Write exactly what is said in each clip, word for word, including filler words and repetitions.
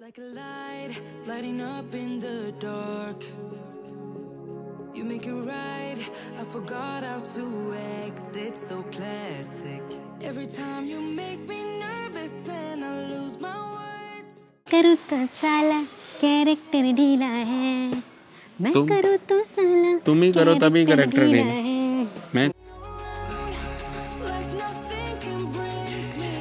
Like a light, lighting up in the dark. You make it right, I forgot how to act. It's so classic. Every time you make me nervous and I lose my words. करूँ तो साला character ढीला है, मैं करूँ तो साला तुम ही करो तभी कैरेक्टर ढीला है। मैं Like nothing can break me.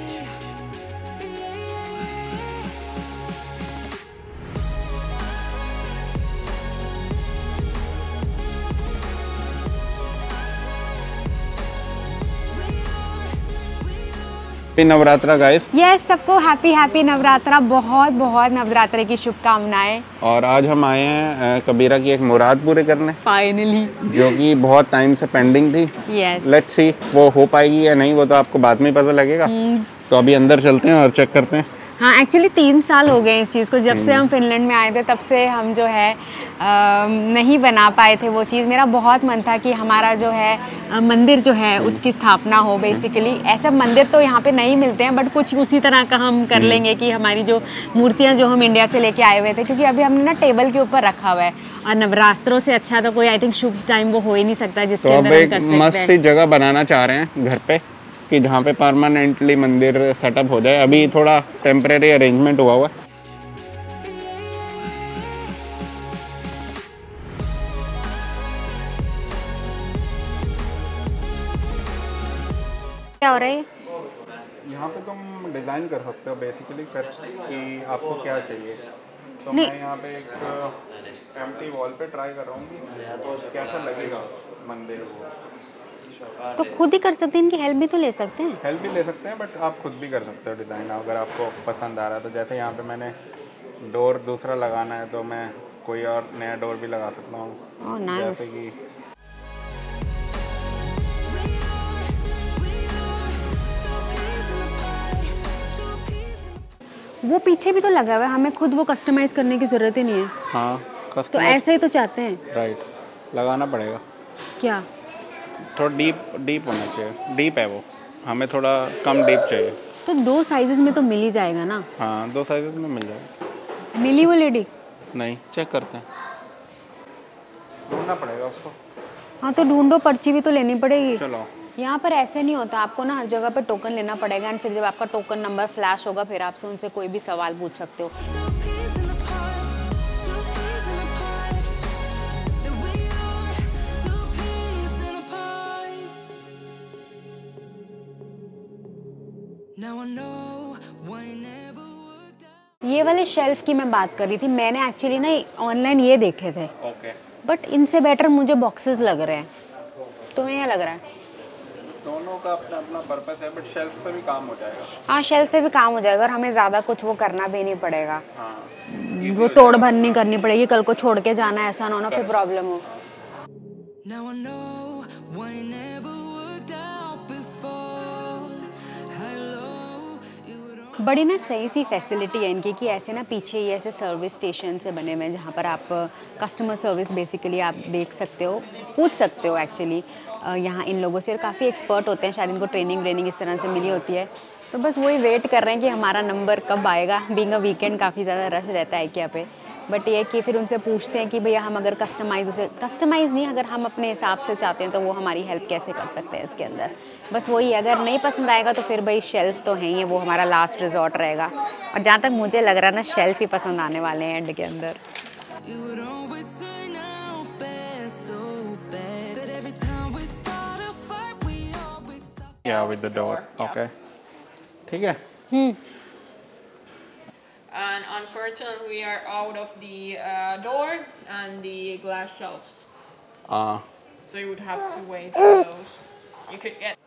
Navratra guys. Yes, सबको हैप्पी हैप्पी नवरात्रा, बहुत बहुत नवरात्रे की शुभकामनाएं। और आज हम आए हैं कबीरा की एक मुराद पूरे करने, फाइनली, जो कि बहुत टाइम से पेंडिंग थी। यस, लेट्स सी वो हो पाएगी या नहीं, वो तो आपको बाद में पता लगेगा। तो अभी अंदर चलते हैं और चेक करते हैं। हाँ, एक्चुअली तीन साल हो गए इस चीज़ को, जब से हम फिनलैंड में आए थे तब से हम जो है आ, नहीं बना पाए थे वो चीज़। मेरा बहुत मन था कि हमारा जो है आ, मंदिर जो है उसकी स्थापना हो। बेसिकली ऐसे मंदिर तो यहाँ पे नहीं मिलते हैं, बट कुछ उसी तरह का हम कर लेंगे कि हमारी जो मूर्तियाँ जो हम इंडिया से लेके आए हुए थे, क्योंकि अभी हमने ना टेबल के ऊपर रखा हुआ है, और नवरात्रों से अच्छा तो कोई आई थिंक शुभ टाइम वो हो ही नहीं सकता जिसके तो अंदर हम कर सकते हैं। मस्त सी जगह बनाना चाह रहे हैं घर पे कि जहाँ पे परमानेंटली मंदिर सेटअप हो जाए। अभी थोड़ा टेम्परेरी अरेंजमेंट हुआ हुआ है। क्या हो रहा है? यहाँ पे तुम डिज़ाइन कर सकते हो बेसिकली कर कि आपको क्या चाहिए। तो नहीं। मैं यहाँ पे एक एम्प्टी वॉल पे ट्राई कर रहा हूँ कि कैसा लगेगा मंदिर। तो खुद ही कर सकते हैं, इनकी हेल्प भी तो ले सकते हैं। हेल्प भी ले सकते हैं, बट आप खुद भी कर सकते हो डिज़ाइन अगर आपको पसंद आ रहा है तो। जैसे यहाँ पे मैंने डोर दूसरा लगाना है तो मैं कोई और नया डोर भी लगा सकता हूँ। Oh nice. जैसे कि वो पीछे भी तो लगा हुआ है, हमें खुद वो कस्टमाइज करने की जरूरत ही नहीं है। हाँ, तो ऐसे ही तो चाहते हैं। राइट, लगाना पड़ेगा। क्या? थोड़ा डीप डीप होना चाहिए। डीप है वो, हमें थोड़ा कम डीप चाहिए। तो दो साइजेस में तो मिल ही जाएगा ना? हाँ, दो साइजेस में मिल जाएगा। मिली वो लेडी? नहीं, चेक करते हैं, ढूंढना पड़ेगा उसको। हाँ तो ढूंढो, पर्ची भी तो लेनी पड़ेगी। चलो। यहाँ पर ऐसे नहीं होता, आपको ना हर जगह पे टोकन लेना पड़ेगा, एंड फिर जब आपका टोकन नंबर फ्लैश होगा फिर आपसे उनसे कोई भी सवाल पूछ सकते हो। ये वाले शेल्फ की मैं बात कर रही थी, मैंने एक्चुअली ना ऑनलाइन ये देखे थे, ओके। बट इनसे बेटर मुझे बॉक्सेस लग रहे हैं। तुम्हें क्या लग रहा है? दोनों का अपना अपना पर्पस है, बट शेल्फ से भी काम हो जाएगा। हाँ, शेल्फ से भी काम हो जाएगा और हमें ज़्यादा कुछ वो करना भी नहीं पड़ेगा। हाँ, वो तोड़ भन नहीं करनी पड़ेगी, कल को छोड़ के जाना है, ऐसा ना होना फिर प्रॉब्लम हो। बड़ी ना सही सी फैसिलिटी है इनकी कि ऐसे ना पीछे ही ऐसे सर्विस स्टेशन से बने हुए हैं जहाँ पर आप कस्टमर सर्विस बेसिकली आप देख सकते हो, पूछ सकते हो एक्चुअली यहाँ इन लोगों से। और काफ़ी एक्सपर्ट होते हैं, शायद इनको ट्रेनिंग व्रेनिंग इस तरह से मिली होती है। तो बस वही वेट कर रहे हैं कि हमारा नंबर कब आएगा। बीइंग अ वीकेंड काफ़ी ज़्यादा रश रहता है क्या पे, बट ये कि फिर उनसे पूछते हैं कि भैया हम अगर कस्टमाइज उसे कस्टमाइज़ नहीं, अगर हम अपने हिसाब से चाहते हैं तो वो हमारी हेल्प कैसे कर सकते हैं इसके अंदर। बस वही, अगर नहीं पसंद आएगा तो फिर भाई शेल्फ तो है ही है, वो हमारा लास्ट रिजॉर्ट रहेगा। और जहाँ तक मुझे लग रहा है ना, शेल्फ ही पसंद आने वाले हैं एंड के अंदर। या विद द डोर, ओके, ठीक है। Hmm And unfortunately, we are out of the uh, door and the glass shelves. हाँ, So you would have to wait for those. You could get.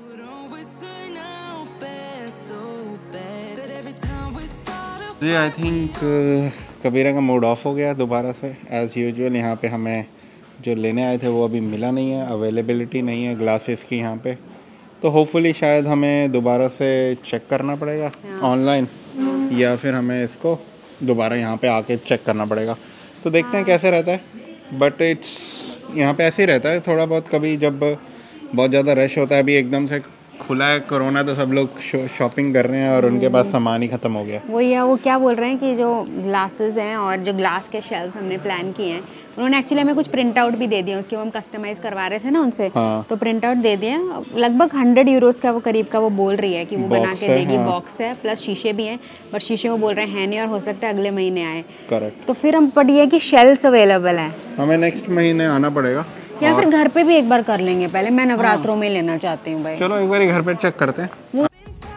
जी आई थिंक कबीरा का mood of हो गया दोबारा से as usual. यहाँ पे हमें जो लेने आए थे वो अभी मिला नहीं है, अवेलेबिलिटी नहीं है ग्लासेस की यहाँ पे। तो होपफुली शायद हमें दोबारा से चेक करना पड़ेगा ऑनलाइन, या फिर हमें इसको दोबारा यहाँ पे आके चेक करना पड़ेगा। तो देखते हैं कैसे रहता है, बट इट्स यहाँ पे ऐसे ही रहता है थोड़ा बहुत। कभी जब बहुत ज़्यादा रश होता है, अभी एकदम से खुला है कोरोना तो सब लोग शॉपिंग कर रहे हैं और उनके पास सामान ही ख़त्म हो गया। वही है, वो क्या बोल रहे हैं कि जो ग्लासेस हैं और जो ग्लास के शेल्व्स हमने प्लान किए हैं, उन्होंने एक्चुअली हमें कुछ प्रिंट आउट भी दे दिए, उसके वो हम कस्टमाइज़ करवा रहे थे ना उनसे। हाँ। तो प्रिंट आउट दे दिए, लगभग हंड्रेड यूरोज़ का वो करीब का वो बोल रही है कि वो बना के देगी। बॉक्स है प्लस शीशे भी हैं, बट शीशे वो बोल रहे हैं नहीं और हो सकता है अगले महीने आए। करेक्ट। तो फिर हम पढ़िए कि शेल्व्स अवेलेबल हैं, हमें नेक्स्ट महीने आना पड़ेगा या फिर घर पे भी एक बार कर लेंगे पहले। मैं नवरात्रों में लेना चाहती हूँ भाई। चलो एक बार घर पे चेक करते हैं।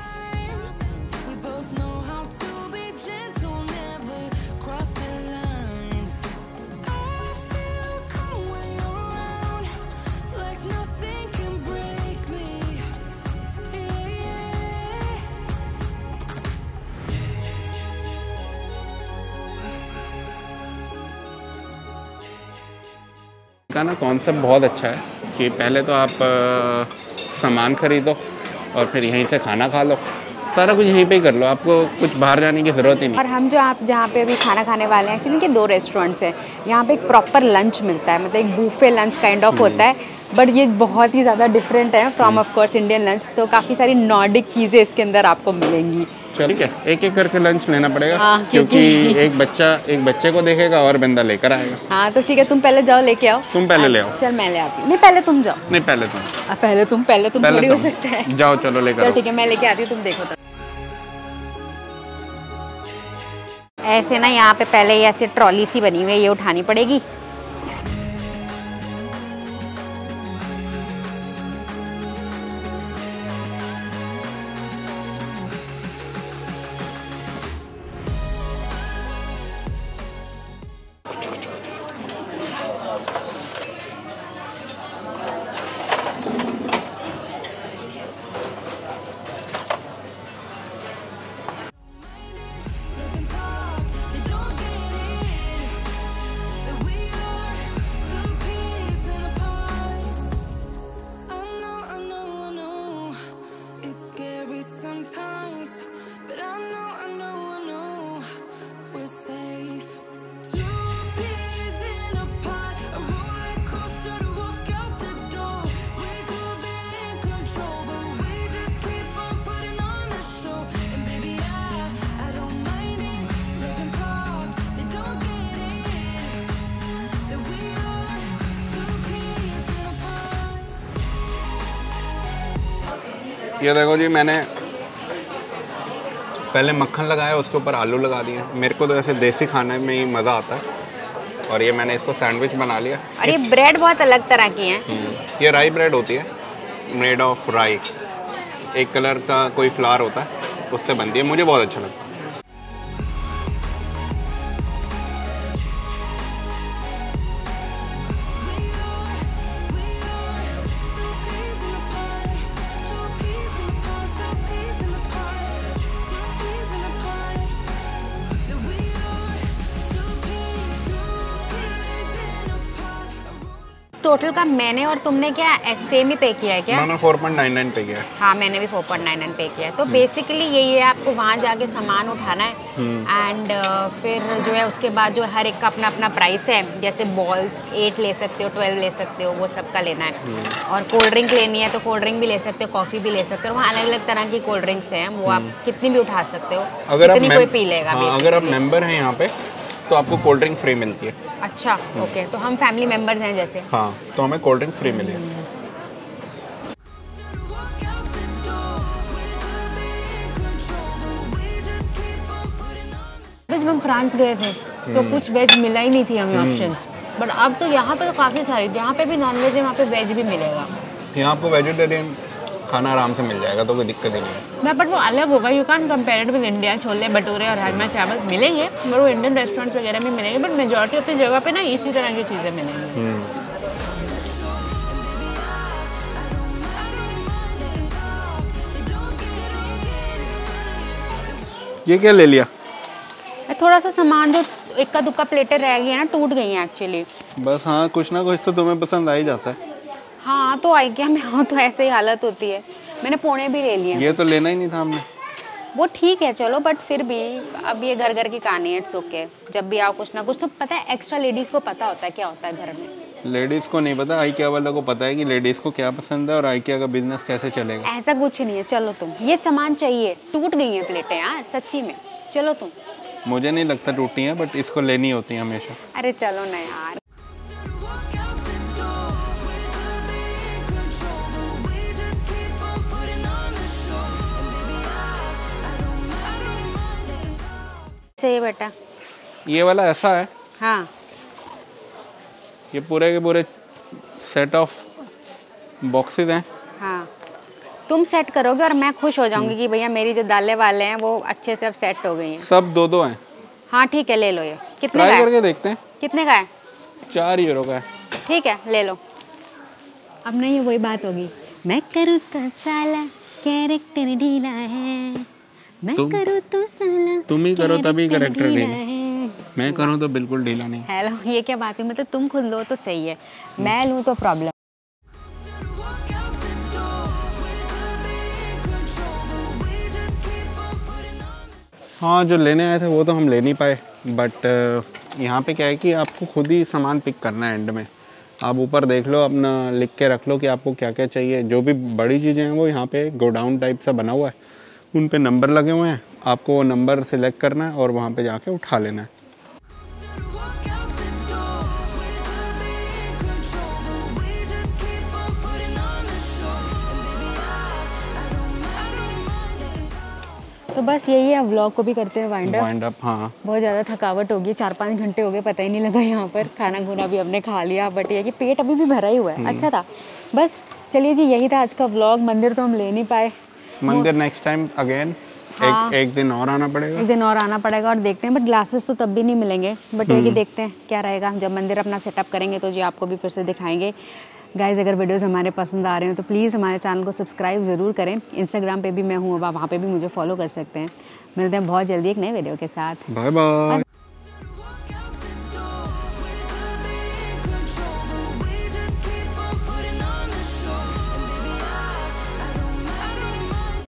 का ना कॉन्सेप्ट बहुत अच्छा है कि पहले तो आप आ, सामान खरीदो और फिर यहीं से खाना खा लो, सारा कुछ यहीं पे ही कर लो, आपको कुछ बाहर जाने की ज़रूरत ही नहीं। और हम जो आप जहाँ पे अभी खाना खाने वाले हैं, एक्चुअली के दो रेस्टोरेंट्स हैं, यहाँ पे एक प्रॉपर लंच मिलता है, मतलब एक बूफे लंच काइंड ऑफ होता है, बट ये बहुत ही ज़्यादा डिफरेंट है from of course Indian lunch. तो काफ़ी सारी नॉर्डिक चीज़ें इसके अंदर आपको मिलेंगी। ठीक है, एक एक करके लंच लेना पड़ेगा। हाँ, क्योंकि एक बच्चा एक बच्चे को देखेगा और बंदा लेकर आएगा। हाँ तो ठीक है, तुम पहले जाओ लेके आओ। तुम पहले ले आओ। चल मैं ले आती हूँ। नहीं पहले तुम जाओ। नहीं पहले तुम। आ, पहले तुम पहले तुम थोड़ी हो सकता है। जाओ चलो लेकर आओ। ठीक है मैं लेके आती हूँ, तुम देखो तो। ऐसे ना यहाँ पे पहले ये ऐसे ट्रॉली सी बनी हुई है, ये उठानी पड़ेगी। ये देखो जी, मैंने पहले मक्खन लगाया, उसके ऊपर आलू लगा दिए। मेरे को तो ऐसे देसी खाने में ही मज़ा आता है। और ये मैंने इसको सैंडविच बना लिया। और ये ब्रेड बहुत अलग तरह की है। ये राई ब्रेड होती है, मेड ऑफ राई। एक कलर का कोई फ्लावर होता है, उससे बनती है। मुझे बहुत अच्छा लगता है। टोटल का मैंने और तुमने क्या सेम ही पे किया है क्या? मैंने फोर पॉइंट नाइन नाइन पे किया है। हाँ मैंने भी फोर पॉइंट नाइन नाइन पे किया है। तो बेसिकली यही है, आपको वहाँ जाके सामान उठाना है एंड uh, फिर जो है उसके बाद जो हर एक का अपना अपना प्राइस है। जैसे बॉल्स एट ले सकते हो, ट्वेल्व ले सकते हो, वो सबका लेना है। और कोल्ड ड्रिंक लेनी है तो कोल्ड ड्रिंक भी ले सकते हो, कॉफ़ी भी ले सकते हो। वहाँ अलग अलग तरह की कोल्ड ड्रिंक्स हैं, वो आप कितनी भी उठा सकते हो, कितनी कोई पी लेगा। हाँ, अगर आप मेंबर हैं यहाँ पे तो आपको कोल्ड ड्रिंक फ्री मिलती है। अच्छा ओके, तो हम फैमिली मेंबर्स हैं जैसे। हाँ तो हमें कोल्ड ड्रिंक फ्री मिली है। जब हम फ्रांस गए थे तो कुछ वेज मिला ही नहीं थी हमें ऑप्शंस, बट अब तो यहाँ पे तो काफ़ी सारी, जहाँ पे भी नॉन वेज है वहाँ पे वेज भी मिलेगा। यहाँ आपको वेजिटेरियन खाना आराम से मिल जाएगा, तो कोई दिक्कत ही नहीं है। मैं बट वो अलग होगा, you can compare it with India. Chole bhature और राजमा चावल मिलेंगे, पर वो इंडियन रेस्टोरेंट्स वगैरह में मिलेंगे, बट मेजॉरिटी अपनी जगह पे ना इसी तरह की चीज़ें मिलेंगी। ये क्या ले लिया? थोड़ा सा सामान जो इक्का दुक्का प्लेटें रह गई है ना, टूट गई हैं एक्चुअली। बस हाँ, कुछ ना कुछ तो तुम्हें पसंद आ ही जाता है। हाँ तो आई क्या, मैं हाँ तो ऐसे ही हालत होती है। मैंने पोने भी ले लिए। ये तो लेना ही नहीं था हमने। वो ठीक है चलो, बट फिर भी अब ये घर घर की कहानी है, इट्स ओके। जब भी आओ कुछ ना कुछ तो पता है, एक्स्ट्रा लेडीज़ को पता होता है क्या होता है घर में। लेडीज़ को नहीं पता, आइकिया वालों को पता है कि लेडीज़ को क्या पसंद है और आइकिया का बिजनेस कैसे चलेगा। ऐसा कुछ नहीं है, चलो तुम, ये सामान चाहिए, टूट गई हैं प्लेटें यार सच्ची में, चलो तुम। मुझे नहीं लगता टूटी हैं, बट इसको लेनी होती है हमेशा। अरे चलो ना यार। सही बेटा, ये वाला ऐसा है, हाँ ये पूरे के पूरे सेट ऑफ बॉक्सेस हैं। हाँ, तुम सेट करोगे और मैं खुश हो जाऊंगी कि भैया मेरी जो दालें वाले हैं वो अच्छे से अब सेट हो गई हैं। सब दो दो हैं। हाँ ठीक है, ले लो। ये कितने का ट्राई है? करके देखते हैं। कितने का है? चार यूरो का है। ठीक है ले लो। अब नहीं ये वही बात होगी, मैं करूँ तो साला कैरेक्टर ढीला है, मैं तुम- करूँ तो साला तुम ही करो तभी कैरेक्टर कैरेक्टर ढीला ढीला। है। मैं करूँ तो बिल्कुल ढीला नहीं। हेलो, ये क्या बात है, मतलब तुम खुद लो तो सही है, मैं लूँ तो प्रॉब्लम। हाँ, जो लेने आए थे वो तो हम ले नहीं पाए, बट यहाँ पे क्या है कि आपको खुद ही सामान पिक करना है। एंड में आप ऊपर देख लो, अपना लिख के रख लो कि आपको क्या क्या चाहिए। जो भी बड़ी चीज़ें हैं वो यहाँ पे गोडाउन टाइप सा बना हुआ है, उन पे नंबर लगे हुए हैं, आपको वो नंबर सिलेक्ट करना है और वहाँ पे जाके उठा लेना है। तो बस यही है, व्लॉग को भी करते हैं वाइंड अप। वाइंड अप, हाँ। बहुत ज़्यादा थकावट होगी, चार पाँच घंटे हो गए, पता ही नहीं लगा यहाँ पर। खाना खुना भी हमने खा लिया, बट ये कि पेट अभी भी भरा ही हुआ है। अच्छा था। बस चलिए जी, यही था आज का व्लॉग। मंदिर तो हम ले नहीं पाए, मंदिर नेक्स्ट टाइम अगेन। हाँ। एक एक दिन और आना पड़ेगा। एक दिन और आना पड़ेगा और देखते हैं, बट ग्लासेस तो तब भी नहीं मिलेंगे। बट ये कि देखते हैं क्या रहेगा, जब मंदिर अपना सेटअप करेंगे तो जी आपको भी फिर से दिखाएंगे। गाइज़, अगर वीडियोस हमारे पसंद आ रहे हो तो प्लीज़ हमारे चैनल को सब्सक्राइब ज़रूर करें। इंस्टाग्राम पे भी मैं हूँ, अब आप वहाँ पे भी मुझे फॉलो कर सकते हैं। मिलते हैं बहुत जल्दी एक नए वीडियो के साथ। Bye bye.